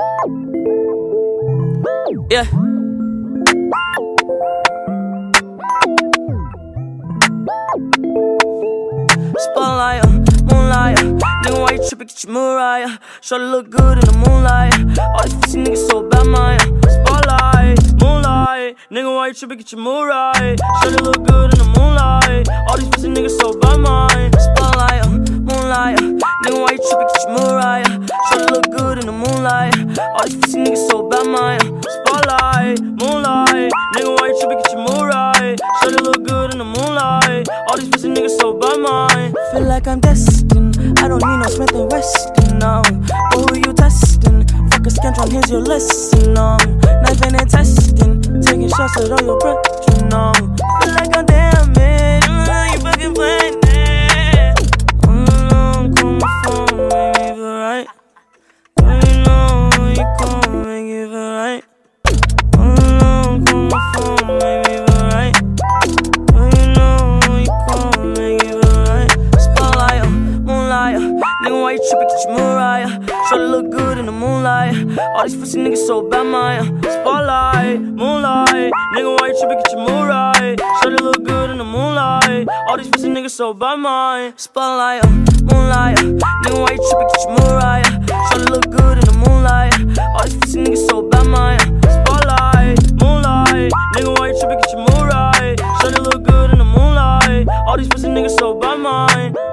Yeah. Spotlight, moonlight. Nigga, why you trippin'? Get your Mariah. Shorty look good in the moonlight. All these pussy niggas so bad, Maya. Spotlight, moonlight. Nigga, why you trippin'? Get your Mariah. Shorty look good in the moonlight. All these pussy niggas so bad, Maya. Spotlight, moonlight. Nigga, why you trippin'? Get your Mariah. Shorty look good in the moonlight. All these pussy niggas so bad, Maya. Spotlight, moonlight. Nigga, why you trippin'? Get your Mariah. Shorty look good in the moonlight. All these pussy niggas so bad, Maya. Feel like I'm destined. I don't need no Smith & Weston, no. But who you testing? Fuck a scantron, here's your lesson, no. Knifing and testing, taking shots at all your breath, you know. Feel like I'm damaged, you fucking playing it. Call my phone, make me feel right. You know you call, make me feel right. Call my phone, make me feel right. You know you call, make me feel right. Spotlight, moonlight. Nigga, why you trippin'? Get your Mariah. Shorty look good in the moonlight. All these pussy niggas so bad, Maya. Spotlight, moonlight. Nigga, why you trippin'? Get your Mariah. Shorty look good in the moonlight. All these pussy niggas so bad, Maya. Spotlight, moonlight. Nigga, why you trippin'? Get your Mariah. Shorty look good in the moonlight. All these pussy niggas so bad, Maya. Spotlight, moonlight. Nigga, why you trippin'? Get your Mariah. Shorty look good in the moonlight. All these pussy niggas so bad, Maya.